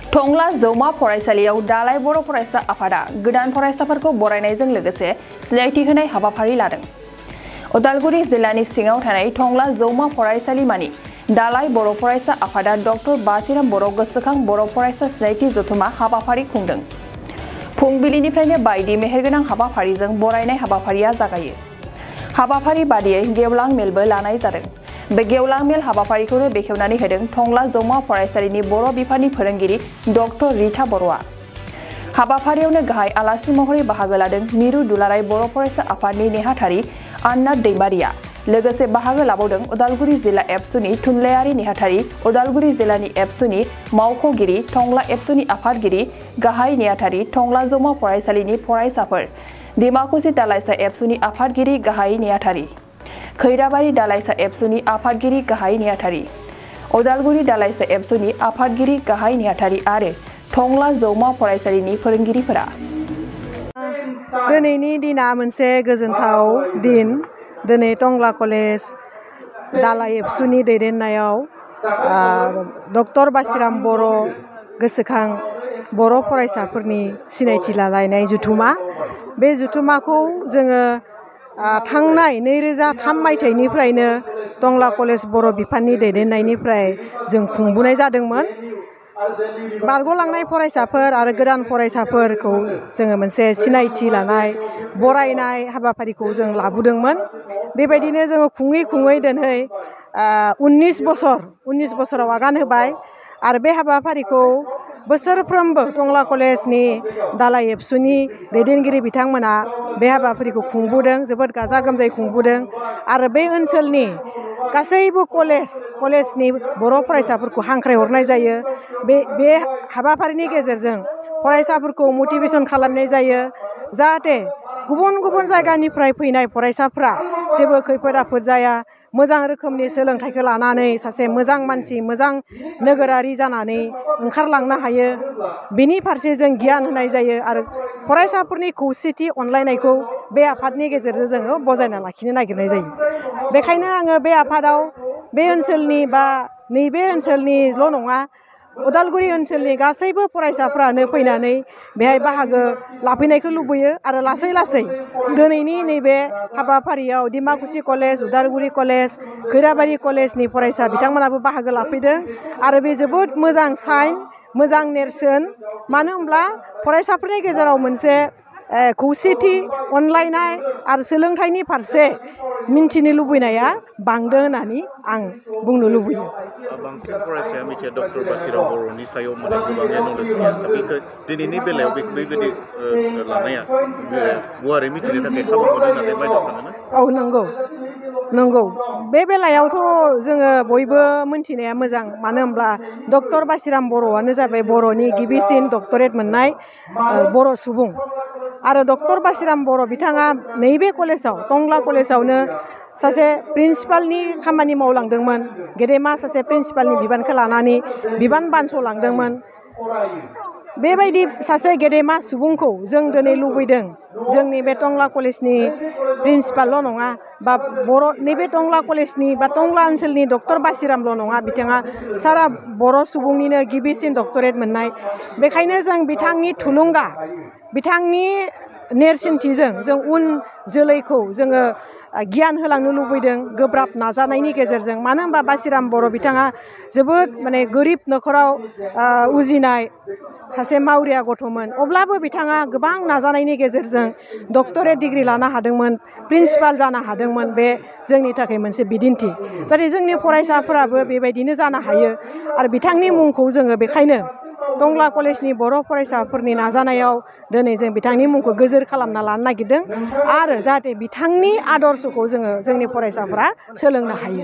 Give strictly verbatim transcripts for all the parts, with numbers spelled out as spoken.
टंला जौमा फरायसालियाव दालाय बर' फरायसा आफादा गोदान फरायसाफोरखौ बरायनायजों लोगोसे सिनायथि होनाय हाबाफारि लादों। उदालगुरि जिल्लानि सिङाव थानाय टंला जौमा फरायसालिमानि दालाय बर' फरायसा आफादा डक्टर बासिराम बर' गोसोखां बर' फरायसा सिनायथि जथुमा हाबाफारि खुंदों। फुंबिलिनिफ्रायनो बायदि मेहेरगोनां हाबाफारिजों बरायनाय हाबाफारिया जागायो। हाबाफारि बादियै गेवलां मेलबो लानाय जादों। बे गेवलां मेल हाबाफारिखौनो बेखेवनानै होदों टंला जौमा फरायसालिनि बर' बिफाननि फोरोंगिरि डक्टर रिता बर'आ। हाबाफारियावनो गाहाय आलासि महरै बाहागो लादों मिरु दुलाराय बर' फरायसा आफादनि नेहाथारि आन्ना दैमारिया। लोगोसे बाहागो लाबावदों उदालगुरि जिल्ला एबसुनि थुनलाइयारि नेहाथारि, उदालगुरि जिल्लानि एबसुनि मावख'गिरि, टंला एबसुनि आफादगिरि, गाहाय नेहाथारि, टंला जौमा फरायसालिनि फरायसाफोर, डिमाकुसि दालाइसा एबसुनि आफादगिरि, गाहाय नेहाथारि, खैराबारि दालाइसा एबसुनि आफादगिरि, गाहाय नेहाथारि, उदालगुरि दालाइसा एबसुनि आफादगिरि, गाहाय नेहाथारि आरो टंला जौमा फरायसालिनि फोरोंगिरिफोरा। दिनैनि दिना मोनसे गोजोनथाव दिन। दिनै टंला कलेज दालाइ एबसुनि दैदेननायाव डक्टर बासिराम बर' गोसोखां बर' फरायसाफोरनि सिनायथि लालायनाय जुथुमा। बे जुथुमाखौ जोङो थांनाय नैरोजा थाम मायथाइनिफ्रायनो टंला कलेज बर' बिफाननि दैदेननायनिफ्राय जों खुंबोनाय जादोंमोन। बारग'लांनाय फरायसाफोर आरो गोदान फरायसाफोरखौ जोङो मोनसे सिनायथि लानाय बरायनाय हाबाफारिखौ जों लाबोदोंमोन। बेबायदिनो जोङो खुङै खुङै दिनै उननिस बोसोर उननिस बोसोराव आगान होबाय आरो बे हाबाफारिखौ बोसोरफ्रोमबो टंला कलेजनि दालाइ एबसुनि दैदेनगिरि बिथांमोना बे हाबाफारिखौ खुंबोदों, जोबोद गाजा गोमजायै खुंबोदों आरो बे ओनसोलनि गासैबो कलेज कलेजनि बर' फरायसाफोरखौ हांख्रायहरनाय जायो। बे बे हाबाफारिनि गेजेरजों फरायसाफोरखौ मटिभेसन खालामनाय जायो जाहाथे गुबुन गुबुन जायगानिफ्राय फैनाय फरायसाफ्रा जेबो खैफोद आफोद जाया, मोजां रोखोमनि सोलोंथाइखौ लानानै सासे मोजां मानसि, मोजां नोगोरारि जानानै ओंखारलांनो हायो। बिनि फारसे जों गियान होनाय जायो आरो फरायसाफोरनि खौसेथि अनलायनायखौ बे आफादनि गेजेरजों जोङो बजायना लाखिनो नागिरनाय जायो। बेखायनो आङो बे आफादाव बे ओनसोलनि बा नैबे ओनसोलनिल' नङा, उदालगुरि ओनसोलनि गासैबो फरायसाफ्रानो फैनानै बेहाय बाहागो लाफैनायखौ लुबैयो आरो लासै लासै दिनैनि नैबे हाबाफारियाव डिमाकुसि कलेज, उदालगुरि कलेज, खैराबारि कलेजनि फरायसा बिथांमोनाबो बाहागो लाफैदों आरो बे जोबोद मोजां साइन, मोजां नेरसोन। मानो होनब्ला फरायसाफोरनि गेजेराव मोनसे खौसेथि अनलायनाय आरो सोलोंथाइनि फारसे मिन्थिनो लुबैनाया बांदों होननानै आं बुंनो लुबैयो। बांसिन फरायसाया मिथिया डक्टर बासिराम बर'नि सायाव माने गोबाङै नलेज गैया। दा बेखौ दिनैनि बेलायाव बेबायदि लानाया गुवारै मिथिनो थाखाय खाबु मोनो होननानै बायद'आ सानो ना? औ नंगौ नंगौ बे बेलायावथ' जोङो बयबो मिथिनाया मोजां। मानो होनब्ला डक्टर बासिराम बर'आनो जाबाय बर'नि गिबिसिन डक्टरेट मोननाय बर' सुबुं आरो डक्टर बासिराम बर' बिथाङा नैबे कलेजाव टंला कलेजावनो सासे प्रिन्सिपालनि खामानि मावलांदोंमोन। गेदेमा सासे प्रिन्सिपालनि बिबानखौ लानानै बिबान बानस'लांदोंमोन। बेबायदि सासे गेदेमा सुबुंखौ जों दिनै लुबैदों जोंनि बे टंला कलेजनि प्रिन्सिपालल' नङा बा बर' नैबे टंला कलेजनि बा टंला ओनसोलनि डक्टर बासिरामल' नङा, बिथाङा सारा बर' सुबुंनिनो गिबिसिन डक्टरेट मोननाय। बेखायनो जों बिथांनि थुलुंगा, बिथांनि नेरसोनथिजों जों उन जोलैखौ जोङो गियान होलांनो लुबैदों गोब्राब नाजानायनि गेजेरजों। मानो होनबा बासिराम बर' बिथाङा जोबोद माने गोरिब न'खराव उजिनाय सासे मावरिया गथ'मोन। अब्लाबो बिथाङा गोबां नाजानायनि गेजेरजों डक्टरेट डिग्रि लानो हादोंमोन, प्रिन्सिपाल जानो हादोंमोन। बे जोंनि थाखाय मोनसे बिदिन्थि, जाहाथे जोंनि फरायसाफोराबो बेबायदिनो जानो हायो। आरो बिथांनि मुंखौ जोङो बेखायनो टंला कलेजनि बर' फरायसाफोरनि नाजानायाव दिनै जों बिथांनि मुंखौ गोजोर खालामना लानो नागिरदों आरो जाहाथे बिथांनि आदर्शखौ जोङो जोंनि फरायसाफोरा सोलोंनो हायो।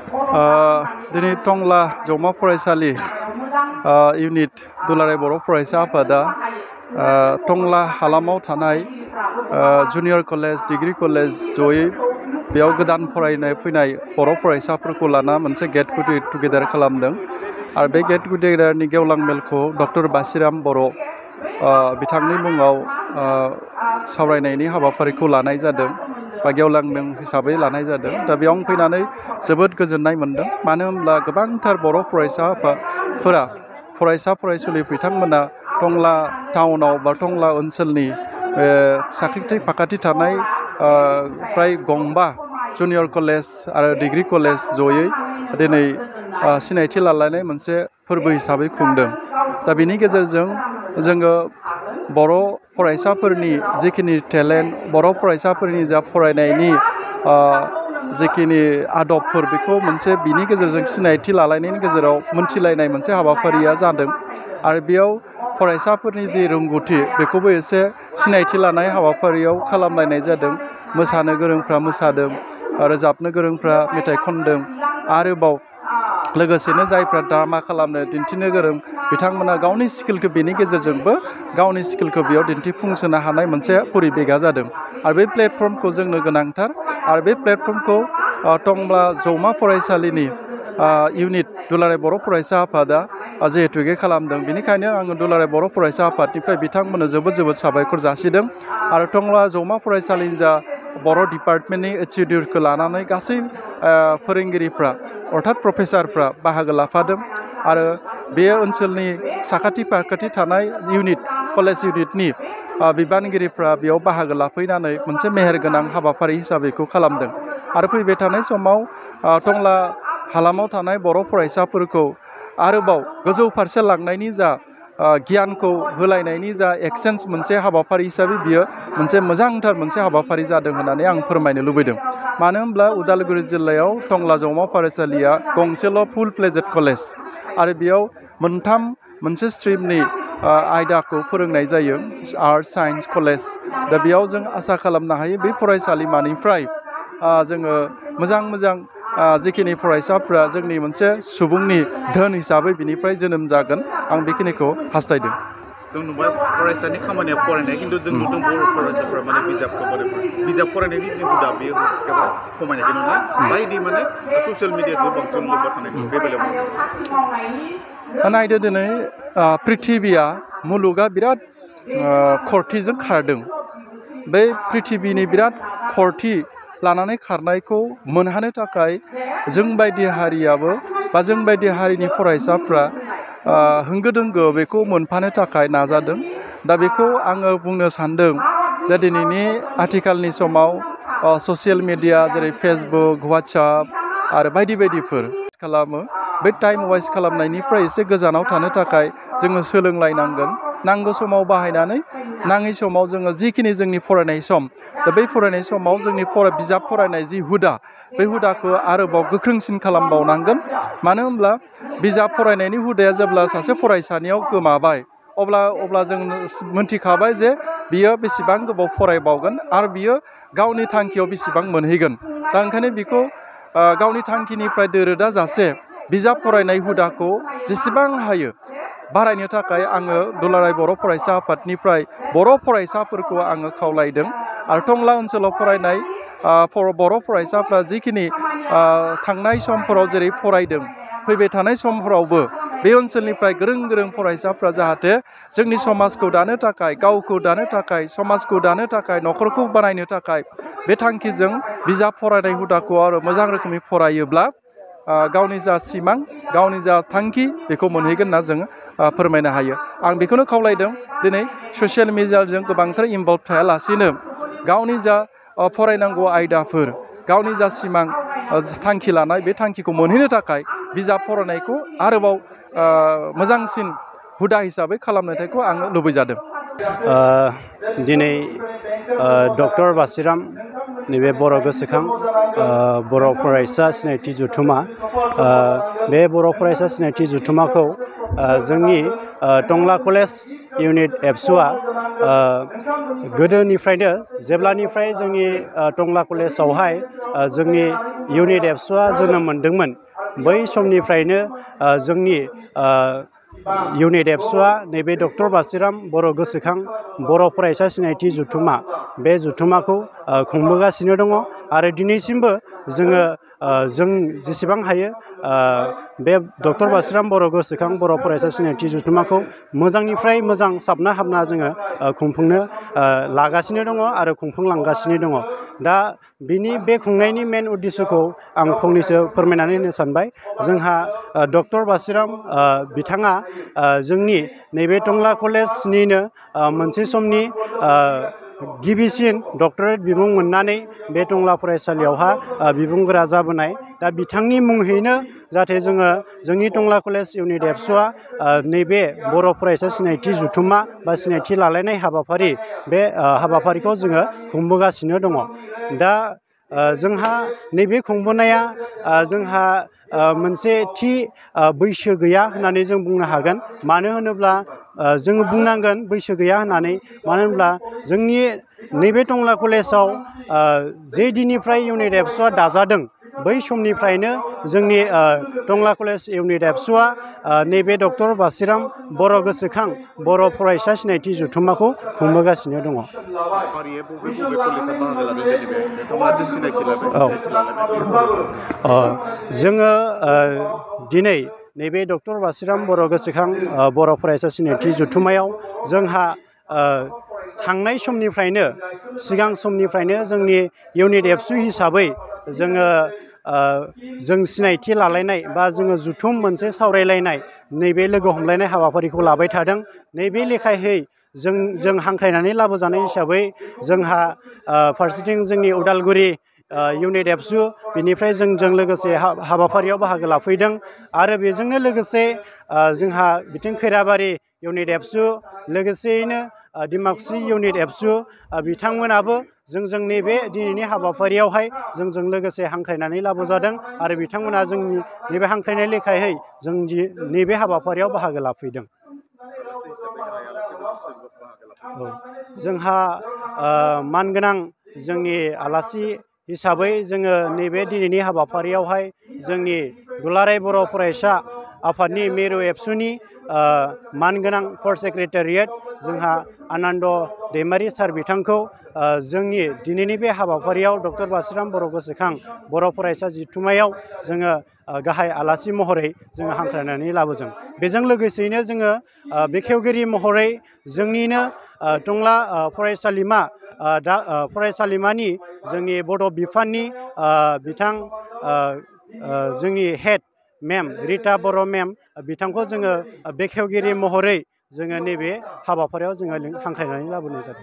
दिनै टंला जौमा फरायसालि इउनिट दुलाराय बर' फरायसा आफादा टंला हालामाव थानाय जुनियर कलेज, डिग्री कलेज जयै बेयाव गोदान फरायनो फैनाय बर' फरायसाफोरखौ लाना मोनसे गेट टुगेदार खालामदों आरो बे गेट टुगेदारनि गेवलां मेलखौ डक्टर बासिराम बर' बिथांनि मुङाव सावरायनायनि हाबाफारिखौ लानाय जादों बा गेवलां मेल हिसाबै लानाय जादों। दा बेयाव फैनानै जोबोद गोजोननाय मोनदों। मानो होनब्ला गोबांथार बर' फरायसाफोरा फरायसा फरायसुलि बिथांमोना टंला टाउनाव बा टंला ओनसोलनि साखाथि फाखाथि थानाय फ्राय गंबा जुनियर कलेज आरो डिग्री कलेज जयै दिनै सिनायथि लालायनाय मोनसे फोरबो हिसाबै खुंदों। दा बिनि गेजेरजों जोङो बर' फरायसाफोरनि जिखिनि टेलेन्ट, बर' फरायसाफोरनि जा फरायनायनि जिखिनि आदबफोर बेखौ मोनसे बिनि गेजेरजों सिनायथि लालायनायनि गेजेराव मोनथिलायनाय मोनसे हाबाफारिया जादों। आरो बेयाव फरायसाफोरनि जि रोंगौथि बेखौबो एसे सिनायथि लानाय हाबाफारियाव खालामलायनाय जादों। मोसानो गोरोंफ्रा मोसादों, रोजाबनो गोरोंफ्रा मेथाइ खनदों, आरोबाव लोगोसेनो जायफ्रा ड्रामा खालामनो दिन्थिनो गोरों बिथांमोना गावनि स्किलखौ बेनि गेजेरजोंबो गावनि स्किलखौ बेयाव दिन्थिफुंसोनो हानाय मोनसे परिबेगा जादों। आरो बे प्लेटफर्मखौ जोंनो गोनांथार। आरो बे प्लेटफर्मखौ टंला जौमा फरायसालिनि इउनिट दुलाराय बर' फरायसा आफादा जिहेतुके खालामदों, बेनिखायनो आङो दुलाराय बर' फरायसा आफादनिफ्राय बिथांमोननो जोबोद जोबोद साबायखर जासिदों। आरो टंला जौमा फरायसालिनि जा बर' डिपार्टमेन्टनि एटिटिउडखौ लानानै गासै फोरोंगिरिफ्रा अर्थात प्रफेसारफ्रा बाहागो लाफादों। आरो बे ओनसोलनि साखाथि फाखाथि थानाय इउनिट कलेज इउनिटनि बिबानगिरिफ्रा बेयाव बाहागो लाफैनानै मोनसे मेहेरगोनां हाबाफारि हिसाबै बेखौ खालामदों। आरो फैबाय थानाय समाव टंला हालामाव थानाय बर' फरायसाफोरखौ आरोबाव गोजौ फारसे लांनायनि जा गियानखौ होलायनायनि जा एक्सचेन्ज मोनसे हाबाफारि हिसाबै बियो मोनसे मोजांथार मोनसे हाबाफारि जादों होननानै आं फोरमायनो लुबैदों। मानो होनब्ला उदालगुरि जिल्लायाव टंला जौमा फरायसालिया गंसेल' फुल प्लेजेड कलेज आरो बेयाव मोनथाम मोनसे स्ट्रिमनि आयदाखौ फोरोंनाय जायो, आर्ट्स साइन्स कलेज। दा बेयाव जों आसा खालामनो हायो बे फरायसालिमानिफ्राय जोङो मोजां मोजां जिखिनि फरायसाफ्रा जोंनि मोनसे सुबुंनि धोन हिसाबै बिनिफ्राय जोनोम जागोन, आं बेखिनिखौ हास्थायदों। जों नुबाय फरायसानि खामानिया फरायनाय, खिन्थु जों नुदों बर' फरायसाफ्रा माने बिजाबखौ बिजाब फरायनायनि जि हुदा बेयो एखेबारे खमायनायखौ नुनाय बायदि माने ससियेल मिडियाजों बांसिन लोब्बा थानाय बे बेलायाव नायदो दिनै प्रिथिबिया मुलुगा बिराद खरथिजों खारदों। बे प्रिथिबिनि बिराद खरथि लानानै खारनायखौ मोनहानो थाखाय जों बायदि हारियाबो बा जों बायदि हारिनि फरायसाफ्रा होंगो दोंगो बेखौ मोनफानो थाखाय नाजादों। दा बेखौ आङो बुंनो सानदों दा दिनैनि आथिखालनि समाव ससियेल मिडिया जेरै फेसबुक, वाट्सएप आरो बायदि बायदिफोर खालामो। बे टाइम वेस्ट खालामनायनिफ्राय एसे गोजानाव थानो थाखाय जोङो सोलोंलायनांगोन। नांगौ समाव बाहायनानै नाङै समाव जोङो जिखिनि जोंनि फरायनाय सम, दा बै फरायनाय समाव जोंनि बिजाब फरायनाय जि हुदा, बे हुदाखौ आरोबाव गोख्रोंसिन खालामबावनांगोन। मानो होनब्ला बिजाब फरायनायनि हुदाया जेब्ला सासे फरायसानियाव गोमाबाय अब्ला अब्ला जों मोनथिखाबाय जे बियो बेसेबां गोबाव फरायबावगोन आरो बियो गावनि थांखियाव बेसेबां मोनहैगोन। दा ओंखायनो बिखौ गावनि थांखिनिफ्राय दोरोदा जासे बिजाब फरायनाय हुदाखौ जेसेबां हायो बारायनो थाखाय आङो दुलाराय बर' फरायसा आफादनिफ्राय बर' फरायसाफोरखौ आङो खावलायदों। आरो टंला ओनसोलाव फरायनाय बर' फरायसाफ्रा जिखिनि थांनाय समफोराव जेरै फरायदों, फैबाय थानाय समफोरावबो बे ओनसोलनिफ्राय गोरों गोरों फरायसाफ्रा जाहाथे जोंनि समाजखौ दानो थाखाय, गावखौ दानो थाखाय, समाजखौ दानो थाखाय, न'खरखौ बानायनो थाखाय बे थांखिजों बिजाब फरायनाय हुदाखौ आरो मोजां रोखोमै फरायोब्ला गावनि जा सिमां, गावनि जा थांखि बेखौ मोनहैगोन होनना जोङो फोरमायनो हायो। आं बेखौनो खावलायदों दिनै ससियेल मिडियाजों गोबांथार इनभल्भ थायालासिनो गावनि जा फरायनांगौ आयदाफोर, गावनि जा सिमां थांखि लानाय बे थांखिखौ मोनहैनो थाखाय बिजाब फरायनायखौ आरोबाव मोजांसिन हुदा हिसाबै खालामनायखौ आङो लुबैजादों। दिनै डक्टर बासिराम नैबे बर' गोसोखां बर' फरायसा सिनायथि जथुमा, बे बर' फरायसा सिनायथि जथुमाखौ जोंनि टंला कलेज इउनिट एबसुआ गोदोनिफ्रायनो जेब्लानिफ्राय जोंनि टंला कलेजावहाय जोंनि इउनिट एबसुआ जोनोम मोनदोंमोन, बै समनिफ्रायनो जोंनि इउनिट एबसुआ नैबे डक्टर बासिराम बर' गोसोखां बर' फरायसा सिनायथि जथुमा, बे जथुमाखौ खुंबोगासिनो दङ। आरो दिनैसिमबो जोङो जों जेसेबां हायो बे डक्टर बासिराम बर' गोसोखां बर' फरायसा सिनायथि जथुम्माखौ मोजांनिफ्राय मोजां साबना हामना जोङो खुंफुंनो लागासिनो दङ आरो खुंफुंलांगासिनो दङ। दा बिनि बे खुंनायनि मेन उद्देশ্যखौ आं फंनैसो फोरमायनानै होनो सानबाय। जोंहा डक्टर बासिराम बिथाङा जोंनि नैबे टंला कलेजनिनो मोनसे समनि गिबिसिन डक्टरेट बिमुं मोननानै बे टंला फरायसालियावहा बिबुंगोरा जाबोनाय। दा बिथांनि मुङैनो जाहाथे जोङो जोंनि टंला कलेज इउनिट एबसुआ नैबे बर' फरायसा सिनायथि जथुम्मा बा सिनायथि लालायनाय हाबाफारि बे हाबाफारिखौ जोङो खुंबोगासिनो दङ। दा जोंहा नैबे खुंबोनाया जोंहा मोनसे थि बैसो गैया होननानै जों बुंनो हागोन। मानो होनोब्ला जोङो बुंनांगोन बैसो गैया होननानै। मानो होनब्ला जोंनि नैबे टंला कलेजाव जे दिननिफ्राय इउनिट एबसुआ दाजादों बै समनिफ्रायनो जोंनि टंला कलेज इउनिट एबसुआ नैबे डक्टर बासिराम बर' गोसोखां बर' फरायसा सिनायथि जथुम्माखौ खुंबोगासिनो दङ। जोङो दिनै नैबे डक्टर बासिराम बर' गोसोखां बर' फरायसा सिनायथि जथुम्मायाव जोंहा थांनाय समनिफ्रायनो सिगां समनिफ्रायनो जोंनि इउनिट एबसु हिसाबै जोङो जों सिनायथि लालायनाय बा जोङो जुथुम मोनसे सावरायलायनाय नैबे लोगो हमलायनाय हाबाफारिखौ लाबाय थादों। नैबे लेखायै जों जों हांख्रायनानै लाबोजानाय हिसाबै जोंहा फारसेथिं जोंनि उदालगुरि इउनिट एबसु बिनिफ्राय जोंजों लोगोसे हाबाफारियाव बाहागो लाफैदों। आरो बेजोंनो लोगोसे जोंहा बिथिं खैराबारि इउनिट एबसु लोगोसेयैनो डिमाकुसि इउनिट एबसु बिथांमोनाबो जोंजों नैबे दिनैनि हाबाफारियावहाय जोंजों लोगोसे हांख्रायनानै लाबोजादों आरो बिथांमोना जोंनि नैबे हांख्रायनाय लेखायै जों नैबे हाबाफारियाव बाहागो लाफैदों। जोंहा मानगोनां जोंनि आलासि हिसाबै जोङो नैबे दिनैनि हाबाफारियावहाय जोंनि दुलाराय बर' फरायसा आफादनि मिरु एबसुनि मानगोनां फर्थ सेक्रेटारियेट जोंहा आनन्द दैमारि सार बिथांखौ जोंनि दिनैनि बे हाबाफारियाव डक्टर बासिराम बर' गोसोखां बर' फरायसा जथुम्मायाव जोङो गाहाय आलासि महरै जोङो हांख्रायनानै लाबोदों। बेजों लोगोसेयैनो जोङो बेखेवगिरि महरै जोंनिनो टंला फरायसालिमा दा फरायसालिमानि जोंनि बड' बिफाननि बिथां जोंनि हेड मेम रिता बर' मेम बिथांखौ जोङो बेखेवगिरि महरै जोङो नैबे हाबाफारियाव जोङो हांख्रायनानै लाबोनाय जादों।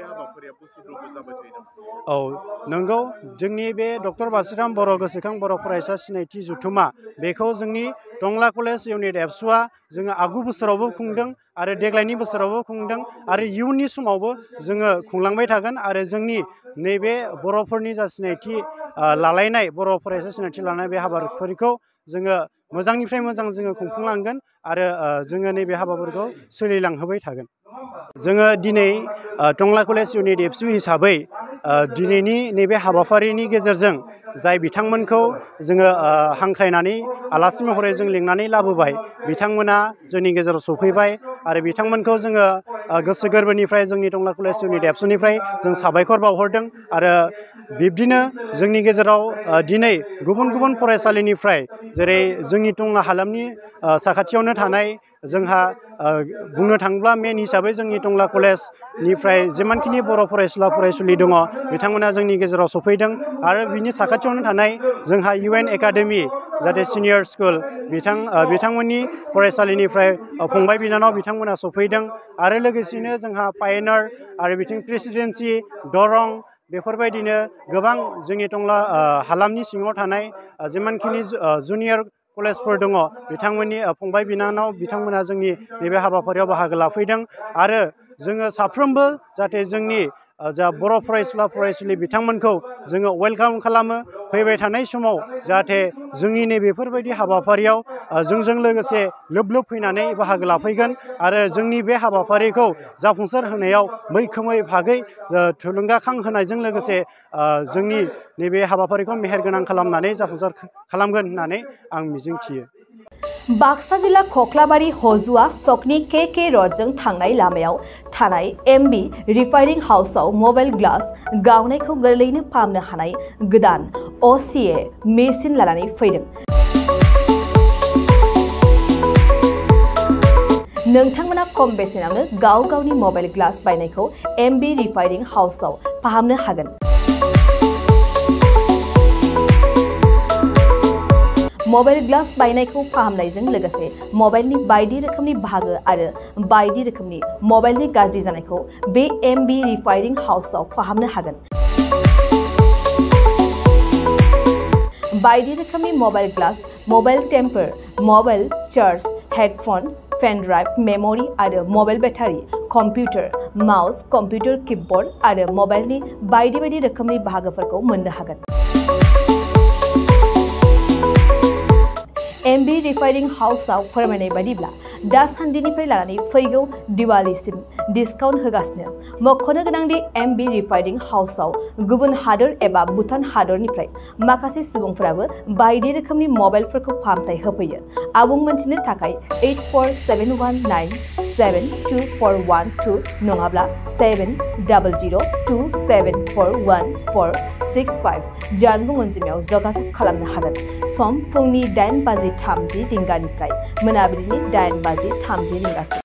औ नंगौ, जोंनि बे डक्टर बासिराम बर' गोसोखां बर' फरायसा सिनायथि जथुम्मा बेखौ जोंनि टंला कलेज इउनिट एबसुआ जोङो आगु बोसोरावबो खुंदों आरो देग्लायनि बोसोरावबो खुंदों आरो इयुननि समावबो जोङो खुंलांबाय थागोन। आरो जोंनि नैबे बर'फोरनि जा सिनायथि लालायनाय बर' फरायसा सिनायथि लानाय बे हाबाफारिखौ जोङो मोजांनिफ्राय मोजां जोङो खुंफुंलांगोन आरो जोङो नैबे हाबाफोरखौ सोलिलांहोबाय थागोन। जोङो दिनै टंला कलेज इउनिट एबसु हिसाबै दिनैनि नैबे हाबाफारिनि गेजेरजों जाय बिथांमोनखौ जोङो हांख्रायनानै आलासि महरै जों लिंनानै लाबोबाय बिथांमोना जोंनि गेजेराव सफैबाय आरो बिथांमोनखौ जोङो गोसो गोरबोनिफ्राय जोंनि टंला कलेज इउनिट एबसुनिफ्राय जों साबायखर बावहरदों। आरो बिब्दिनो जोंनि गेजेराव दिनै गुबुन गुबुन फरायसालिनिफ्राय जेरै जोंनि टंला हालामनि साखाथियावनो थानाय जोंहा बुंनो थाङोब्ला मेन हिसाबै जोंनि टंला कलेजनिफ्राय जिमानखिनि बर' फरायसुला फरायसुलि दङ बिथांमोना जोंनि गेजेराव सफैदों। आरो बिनि साखाथियावनो थानाय जोंहा इउ एन एकाडेमि जाहाथे सिनियर स्कुल बिथां बिथांमोननि फरायसालिनिफ्राय फंबाय बिनानाव बिथांमोना सफैदों। आरो लोगोसेनो जोंहा पायेनार आरो बिथिं प्रेसिडेन्सि दरं बेफोरबायदिनो गोबां जोंनि टंला हालामनि सिङाव थानाय जिमानखिनि जुनियर कलेजफोर दङ बिथांमोननि फंबाय बिनानाव बिथांमोना जोंनि नैबे हाबाफारियाव बाहागो लाफैदों। आरो जोङो साफ्रोमबो जाहाथे जोंनि जा बर' फरायसुला फरायसुलि बिथांमोनखौ जोङो वेलकाम खालामो। फैबाय थानाय समाव जाहाथे जोंनि नैबेफोरबायदि हाबाफारियाव जोंजों लोगोसे लोब लोब फैनानै बाहागो लाफैगोन आरो जोंनि बे हाबाफारिखौ जाफुंसार होनायाव मैखोमै बाहागै थुलुंगाखां होनायजों लोगोसे जोंनि नैबे हाबाफारिखौ मेहेरगोनां खालामनानै जाफुंसार खालामगोन होननानै आं मिजिंथियो। बाक्सा जिल्ला खख्लाबारि हजुआ सकनि के के रडजों थांनाय लामायाव थानाय एमबी रिफाइनिं हाउसआव मबाइल ग्लास गावनायखौ गोरलैनो फाहामनो हानाय गोदान असिए मेसिन लानानै फैदों। नोंथांमोना खम बेसेनावनो गाव गावनि मबाइल ग्लास बायनायखौ एमबी रिफाइनिं हाउसआव फाहामनो हागोन। मबाइल ग्लास बायनायखौ फाहामनायजों लोगोसे मबाइलनि बायदि रोखोमनि बाहागो आरो बायदि रोखोमनि मबाइलनि गाज्रि जानायखौ बे एमबी रिफाइनिं हाउसआव फाहामनो हागोन। बायदि रोखोमनि mobile glass, mobile temper, mobile charge, headphone, pen drive, memory आरो mobile battery, computer, mouse, computer keyboard आरो मबाइलनि बायदि बायदि रोखोमनि बाहागोफोरखौ मोननो हागोन। एमबी रिफाइनिं हाउसआव फोरमायनाय बायदिब्ला दासान्दिनिफ्राय लानानै फैगौ दिवालीसिम डिसकाउन्ट होगासिनो। मख'नो गोनांदि एमबी रिफाइनिं हाउसआव गुबुन हादोर एबा भुटान हादरनिफ्राय माखासे सुबुंफोराबो बायदि रोखोमनि मबाइलफोरखौ फाहामथाय होफैयो। आबुं मोनथिनो थाखाय eight four seven one nine seven two four one two नङाब्ला seven double zero' two seven four one four six five जानबुं अनजिमायाव जगाजग खालामनो हागोन। सम फुंनि दाइन बाजि थामजि रिंगानिफ्राय मोनाबिलिनि दाइन बाजि थामजि रिंगासिम।